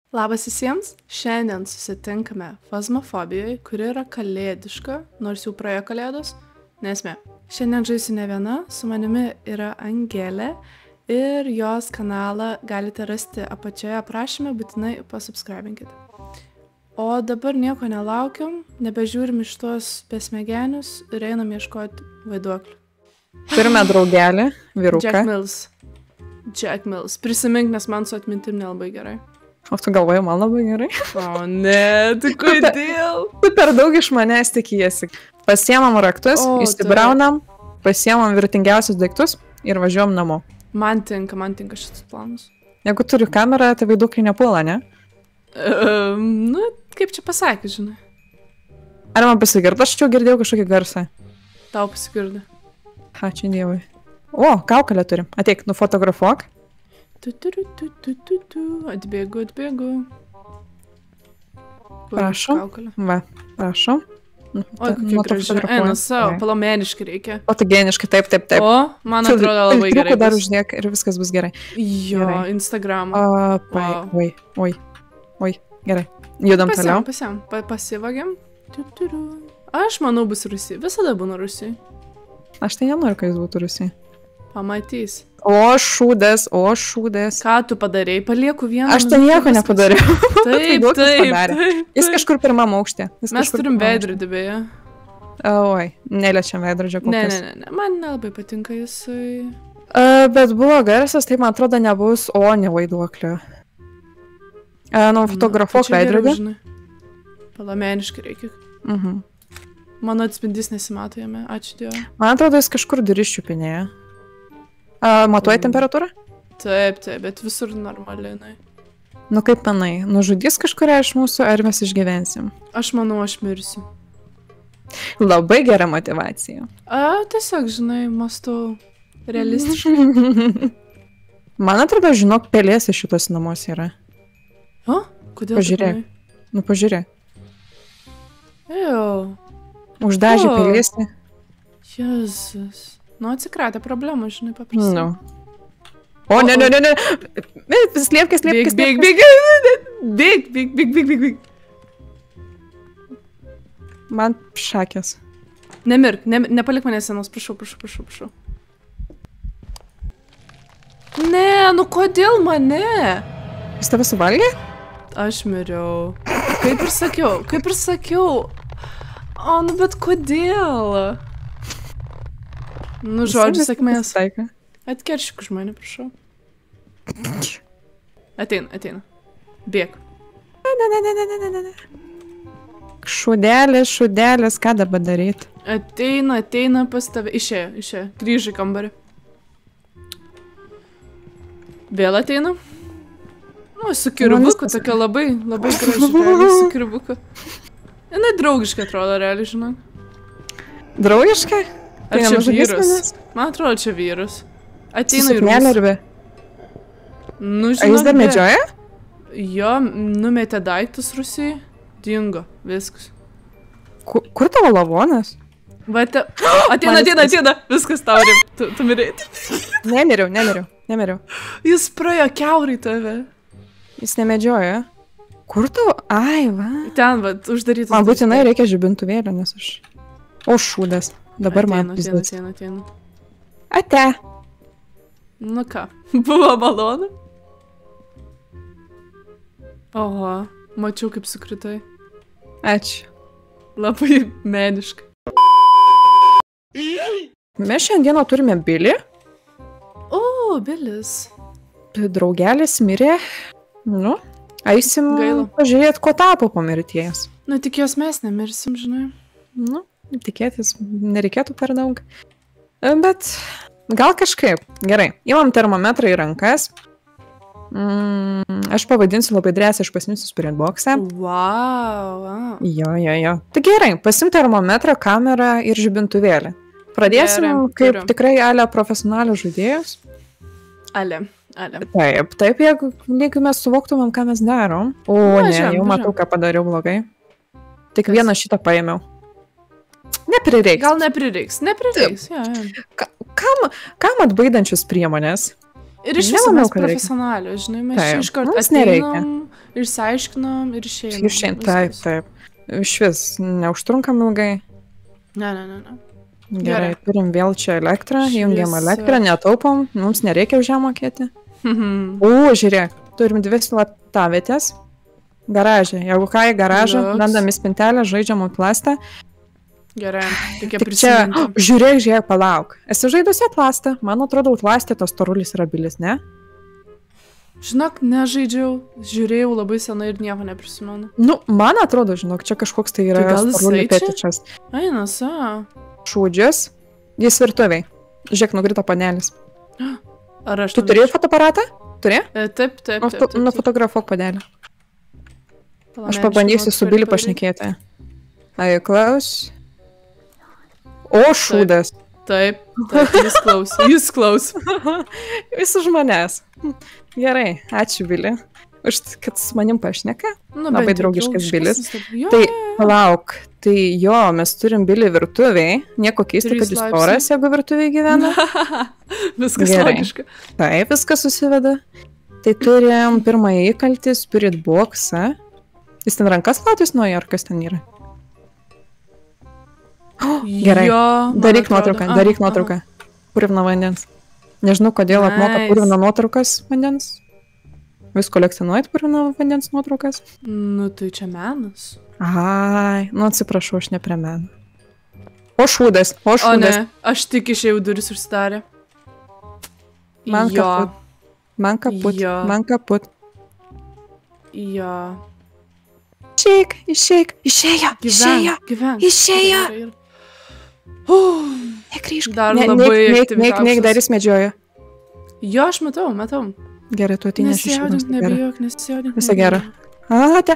Labas visiems, šiandien susitinkame Fazmofobijoje, kuri yra kalėdiška, nors jau praėjo kalėdos, nesmė. Šiandien žaisiu ne viena, su manimi yra Angelė ir jos kanalą galite rasti apačioje aprašyme, būtinai pasubscribinkite. O dabar nieko nelaukiam, nebežiūrim iš tos besmegenius ir einam ieškoti vaiduoklių. Turime draugelį, vyruką. Jack Mills. Prisimink, nes man su atmintim nelabai gerai. O tu galvoji, man labai gerai? O ne, tai kodėl? Tu per daug iš manęs tikiesi. Pasiemam raktus, įsibraunam, pasiemam vertingiausius daiktus ir važiuojam namo. Man tinka šitas planas. Jeigu turi kamerą, tai vaiduokliai nepuola, ne? Nu, kaip čia pasakė, žinai. Ar man pasigirdo, aš čia girdėjau kažkokį garsą. Tau pasigirdo. Ačiū Dievui. O, kaukolę turim. Ateik, nufotografuok. Atbėgu. Prašom. Va, prašom. Oi, kokia graži. Eina savo, palomeniškai reikia. Fotogeniškai, taip. O, man atrodo labai gerai. Dar uždėk ir viskas bus gerai. Jo, gerai. Instagram. Oi, gerai. Judam toliau. Pasivagiam. Aš manau bus Rusija. Visada būna Rusija. Aš tai nenoriu, kad jis būtų Rusija. Pamatys. O šūdas. Ką tu padarėjai? Palieku vieną. Aš tai nieko nepadariau. Taip. Jis kažkur pirmam aukšte. Mes turim veidrodį beje. Oi, neliečiam veidrodžio kol kas. Ne. Man nelabai patinka jisai. Bet buvo garsas, tai man atrodo nebus, ne vaiduoklio. Fotografuok veidrodį. Palomeniškai reikia. Mano atspindys nesimato jame. Ačiū Dievui. Man atrodo, jis kažkur duris čiupinėja. Matuoji temperatūrą? Taip, bet visur normaliai. Nu kaip manai, nužudys kažkuria iš mūsų, ar mes išgyvensim? Aš manau, aš mirsiu. Labai gera motyvacija. Tiesiog, žinai, mąstau realistiškai. Man atrodo, žinok, pelėse šitos namuos yra. O? Kodėl? Pažiūrėk. Nu, pažiūrėk. Jau. Uždažė pelėse. Jezus. Nu, atsikratė problemą, žinai, paprastai. Nu. O, ne. Slėpkis. Bėg. Man šakės. Nemirk, nepalik manęs senos, prašau. Ne, nu kodėl mane? Jis tave suvalgė? Aš miriau. Kaip ir sakiau. O, nu bet kodėl? Nu, žodžiu, sėkmės. Atkeršyk už mane, prašau. Ateina. Bėk. Ne. Šudelis, ką dabar daryt? Ateina pas tave. Išėjo. Grįžai kambarį. Vėl ateina. Nu, su kirbuku, tokia labai graži, realiai, su kirbuku. Jinai draugiškai atrodo, realiai, žinai. Draugiškai? Ar čia vyras? Man atrodo, čia vyras. Ateina į rūsį. Nu, žinok, ar jis dar medžioja? Jo, numetė daiktus Rusijai. Dingo, viskas. Kur tavo lavonas? Ateina. Viskas tau rim. Tu mirėjai. Nemiriau. Jis praėjo kiaurai tave. Jis nemedžioja. Kur tavo? Ai, va. Ten, va, uždarytas. Man būtinai reikia žibintuvėlio, nes aš... O, šūdas. Dabar man pizdas. Ateina. Ate. Nu ką, buvo malonu? Oho, mačiau kaip sukritai. Ačiū. Labai meniškai. Mes šiandieną turime Bilį. O, Bilis. Draugelis mirė. Nu, eisim pažiūrėt, ko tapo po mirties. Nu, tik jos mes nemirsim, žinai. Nu, tikėtis nereikėtų per daug. Bet gal kažkaip. Gerai, imam termometrą į rankas. Aš pavadinsiu labai drąsiai, aš pasimsiu Spirit Box'ą. Wow. Jo. Tai gerai, pasim termometrą, kamerą ir žibintuvėlį. Pradėsim kaip tikrai ale profesionalių žaidėjus. Ale. Taip, jeigu mes suvoktumėm, ką mes darom. O, ne, jau matau, ką padariau blogai. Tik vieną šitą paėmiau. Neprireiks. Gal neprireiks, jo. Kam atbaidančios priemonės? Ir iš viso mes profesionalių, žinai, mes čia iš karto ateinam, išsiaiškinom ir išėjom. Išėjom, taip. Išvis neužtrunkam ilgai. Ne. Gerai, turim vėl čia elektrą, jungiam elektrą, netaupom, mums nereikia už ją mokėti. Žiūrėk, turim 2 slaptavietės. Garažė, jeigu ką į garažą, randam į spintelę, žaidžiam Outlastą. Gerai, reikia Tik čia, žiūrėk, palauk. Esi žaidusi Outlastą? Man atrodo, Outlast'e tas storulis yra bilis, ne? Žinok, nežaidžiau, žiūrėjau labai senai ir nieko neprisimenu. Nu, man atrodo, žinok, čia kažkoks tai yra storulį petičas. Eina, sa. Šūdžius, jis virtuviai. Žiūrėk, nukrito panelis. Ar aš... Tu turėjai fotoaparatą? Turi? Taip. Nufotografuok padelį. Aš pabandysiu su Billy pašnekėti. Klaus. O, šūdas. Taip, jis klaus. Jis už manęs. Gerai, ačiū Billy. Už kad su manim pašneka. Labai draugiškas Bilis. Tai palauk, tai jo, mes turim Billy virtuviai. Nieko keista, kad jis poras, jeigu virtuviai gyvena. Viskas logiška. Taip, viskas susiveda. Tai turim pirmąjį įkaltį, Spirit Boxą. Jis ten rankas plautis nuo ar kas ten yra? Gerai, daryk nuotrauką. Purvino vandens. Nežinau, kodėl apmoka purvino nuotraukas vandens. Vis kolekcionuojat purvino vandens nuotraukas? Nu, tai čia menas. Ai, nu atsiprašau, aš ne prie meno. O šūdas. O ne, aš tik išėjau, duris užsidarė. Man kaput. Jo. Išėjo. Negrįžk. Dar labai aktyviausias. Neik, dar jis medžioja. Jo, aš matau. Gerai, tu ateini aš išėjau. Nesijaudink. Visą gerą. Te.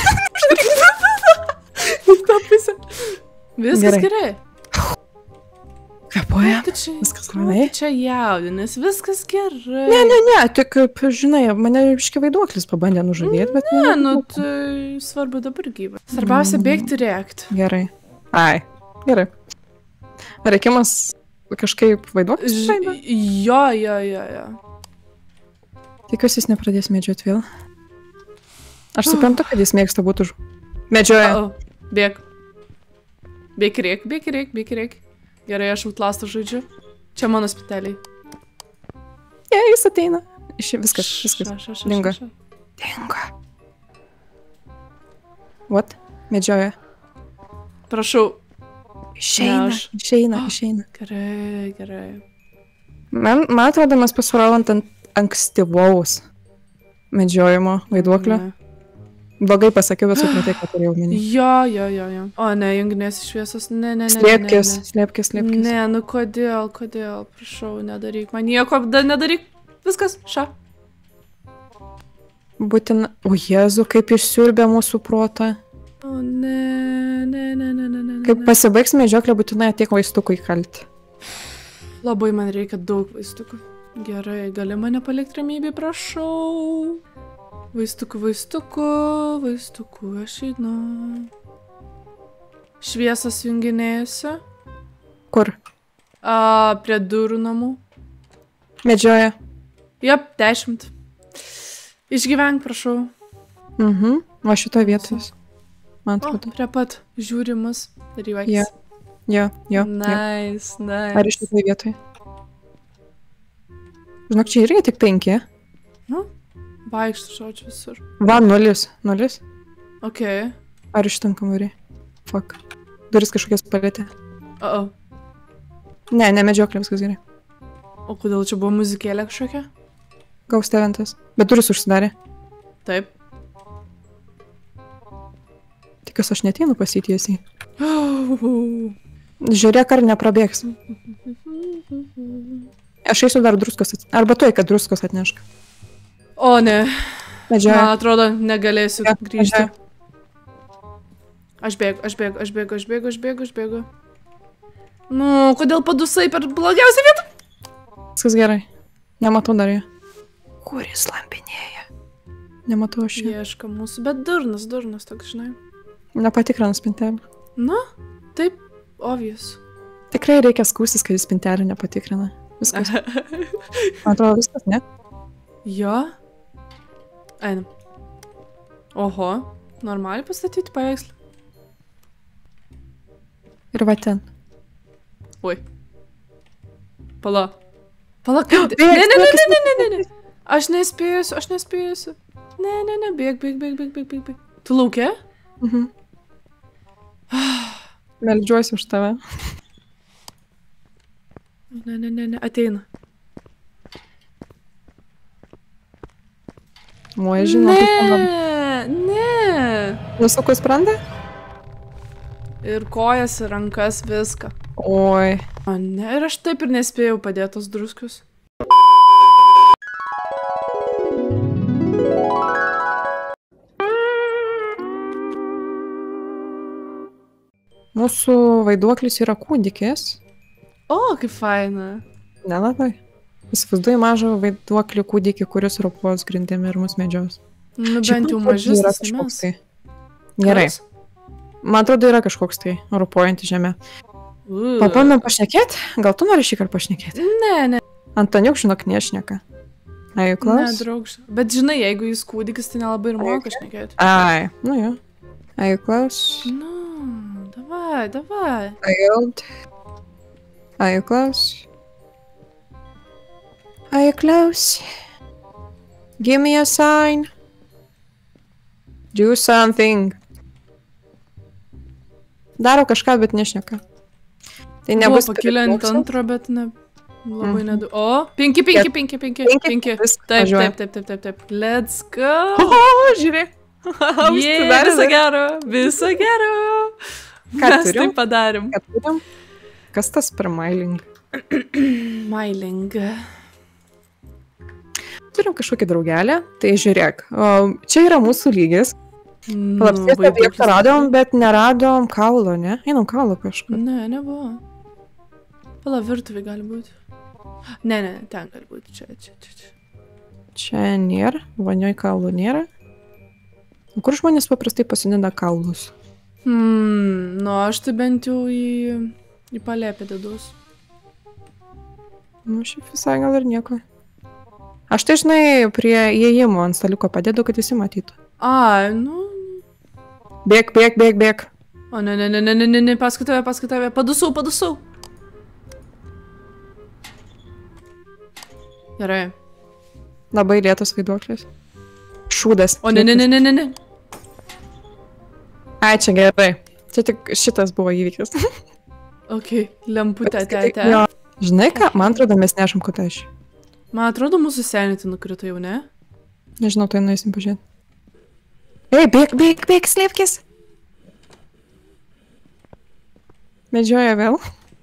Viskas gerai. Kapuoja. Viskas gerai. Čia jaudinės, viskas gerai. Ne, tik, žinai, mane iški vaiduoklis pabandė nužudėti, bet... Ne, nu, tai svarbu dabar gyva. Svarbiausia bėgti rėkti. Gerai. Ai, gerai. Reikimas kažkaip vaiduoklis žaidė? Jo. Tikiuosi jis nepradės medžioti vėl. Aš suprantu, kad jis mėgsta būti medžioja. Bėk. Bėk rėk. Gerai, aš Outlastą žaidžiu. Čia mano spiteliai. Jis ateina. Viskas. Dingo. What? Medžioja. Prašau. Išeina. Gerai. Man atrodo, mes pasirodant ant ankstyvaus medžiojimo vaiduoklio. Blogai pasakiau, bet supratai, ką turėjau omeny. Jo. O, ne, junginės šviesos. Ne. Slėpkis. Ne, nu kodėl, prašau, nedaryk. Man nieko nedaryk. Viskas, Būtina... O, Jėzu, kaip išsiurbė mūsų protą. O, ne. Kaip pasibaigs medžioklė, būtinai ateik vaistukų įkalti. Labai man reikia daug vaistukų. Gerai, gali mane palikti ramybėj, prašau. Vaistukų, aš einu. Šviesas junginėjusi. Kur? Prie durų namų. Medžioja. Jop, 10. Išgyvenk, prašau. O šitoje vietoje. Man atrodo. Prie pat žiūrimas. Ir juokis. Jo. Nice. Ar iš šitoje vietoje? Žinok, čia irgi tik 5. Vaikštų žodžiu visur. Va, 0. Ok. Ar iš tam kambarį? Fuck. Duris kažkokias palėtė. Ne, medžioklė, viskas gerai. O kodėl čia buvo muzikėlė kažkokia? Gaus teventas. Bet duris užsidarė. Taip. Tikiuosi, aš neteinu pasitiesiai. Žiūrėk, ar neprabėgs. Aš eisiu dar druskos atnešti. Arba tuoj, kad druskos atnešk. O, ne. Medžioja. Man atrodo, negalėsiu grįžti. Aš bėgu. Nu, kodėl padusai per blogiausią vietą? Viskas gerai. Nematau dar jo. Kur jis lampinėja? Nematau aš jo. Ieška mūsų, bet durnas toks, žinai. Nepatikrinus spintelį. Nu, taip, obvious. Tikrai reikia skūstis, kad jis spintelį nepatikrina. Viskas. Man atrodo, viskas, ne? Jo. Einam. Oho, normaliai pastatyti paveikslą. Ir va ten. Oi. Pala, kaip... Ne. Aš nespėjusiu. Ne, bėg. Tu lauke? Mhm. Meldžiuosi už tave. Ne, ateina. Moja, žinau. Ne. Nusuku sprandą? Ir kojas, ir rankas, viską. Oi. O ne, ir aš taip ir nespėjau padėti tos druskius. Mūsų vaiduoklis yra kūdikis. O, kaip faina. Nelabai. Įsivaizduoju mažą vaiduoklį kūdikį, kuris ropos grindėmi ir mus medžios. Nu, bent jau mažesnis kažkoks tai. Gerai. Man atrodo, yra kažkoks tai ropojanti žemė. Papamėm pašnekėt? Gal tu nori šį kartą pašnekėti? Ne. Antaniuk, žinok, nešneka. Are you close? Ne, draugš. Bet žinai, jeigu jis kūdikis, tai nelabai ir moka šnekėti. Ai, nu jo. Are you close? Nu, davai. Are you close? Are you close? Give me a sign. Do something. Daro kažką, bet nešneka. Tai nebus pakilę ant antro, bet ne... Labai nedu... O, 5. Taip. Let's go. O, žiūrėk. Viso gero. Mes tai padarėm. Kas tas per mailing? Mailing. Turim kažkokį draugelį, tai žiūrėk. Čia yra mūsų lygis. Palapsės objektą radom, bet neradom kaulo, ne? Einam kaulo kažkur. Ne, nebuvo. Pala, virtuvė gali būti. Ne, ten gali būti. Čia. Čia nėra, vanioj kaulų nėra. Kur žmonės paprastai pasideda kaulus? Nu, aš tai bent jau į palėpę dedus. Nu, šiaip visai gal ir nieko. Aš tai, žinai, prie įėjimo ant staliuko padedu, kad visi matytų. Ai, nu... Bėk. O, ne, paskui tave. Padusau. Gerai. Labai lėtas vaiduoklis. Šūdas. O, ne. Ai, čia gerai. Čia tik šitas buvo įvykis. Ok, lemputė, te. Žinai ką, man atrodo, mes nešam kotašį. Man atrodo, mūsų senitį nukrito jau, ne? Nežinau, tai nueisim pažiūrėti. Ei, bėk, slėpkis. Medžioja vėl.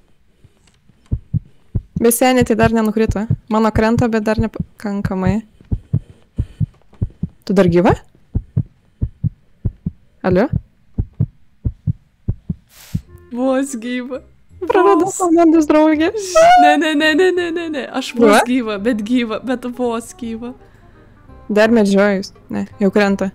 Bet senitį dar nenukrito. Mano krenta, bet dar nepakankamai. Tu dar gyva? Alio? Vos gyva. Praradau komandos draugę. Ne. Aš vos gyva, bet vos gyva. Dar medžiojus. Ne, jau krenta.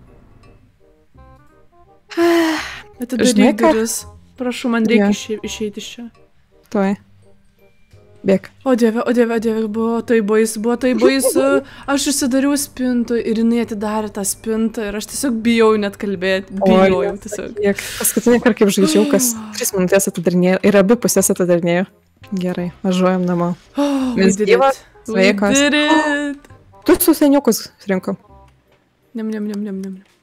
Atidaryk duris. Prašau, man reikia išeiti iš čia. Tuoj. Bėk. O dieve, buvo tai baisu. Aš užsidariau spintą ir jinai atidarė tą spintą ir aš tiesiog bijau net kalbėti. Bijau tiesiog. Paskutinį kartą kaip žaidžiau, kas 3 minutės atidarinėjo ir abi pusės atidarinėjo. Gerai, važiuojam namo. Mes gyvas, sveikos. Tu su seniukus rinkom. Nem.